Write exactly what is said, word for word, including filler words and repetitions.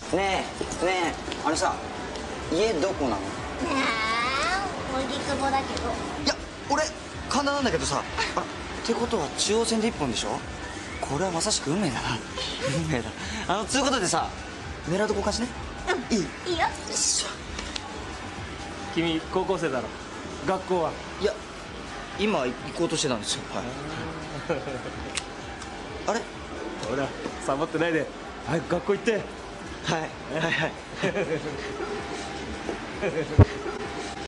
ねえねえ、あれさ、家どこなの？ ねえ、荻窪だけど。 いや、俺神田なんだけどさ。あ、ってことは中央線で一本でしょ。これはまさしく運命だな。運命だ。あの、つうことでさ、狙うとこ貸しね。 うん、いい。いいよ。よいしょ。 君高校生だろ。学校は？ いや、今行こうとしてたんですよ。はい。あれ？ ほら、サボってないで早く学校行って。 はいはいはい。